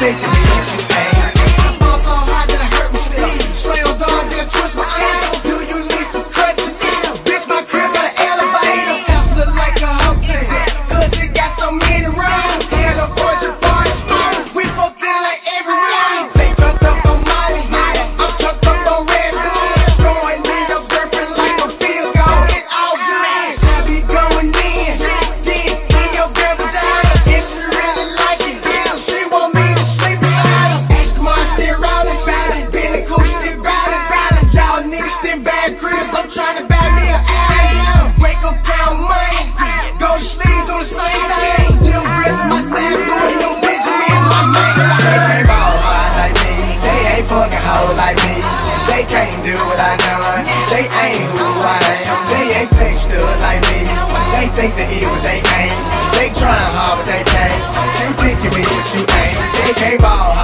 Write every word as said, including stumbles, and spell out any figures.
think to me what you ain't. I fall so hard that I hurt myself. Slam dog, then I twist my ankle. Do you need some crutches? Bitch, my crib got an elevator. House look like a hotel, cause it got so many rooms. Had a orchard bar smart. We fucked in like every round. They jumped up on Molly, I'm tucked up on Red Bull. Throwing in your girlfriend like a field goal. It's all good. I be going in, deep in your girl vagina. And she really like it. She want me to sleep beside her. Ashton Martin still riding, riding. Billy Cool still riding, riding. Y'all niggas still bad cribs. I'm trying to buy me an Audi. Wake up, count money. Go to sleep, do the same thing. Them bricks in my side, doing them Benjamins, my man. They can't ball hard like me. They ain't fucking hoes like me. They can't do what I done. They ain't who I am. They ain't fake studs like me. They think they is what they ain't. They trying hard but they can't. You think you me what you ain't. They can't ball hard.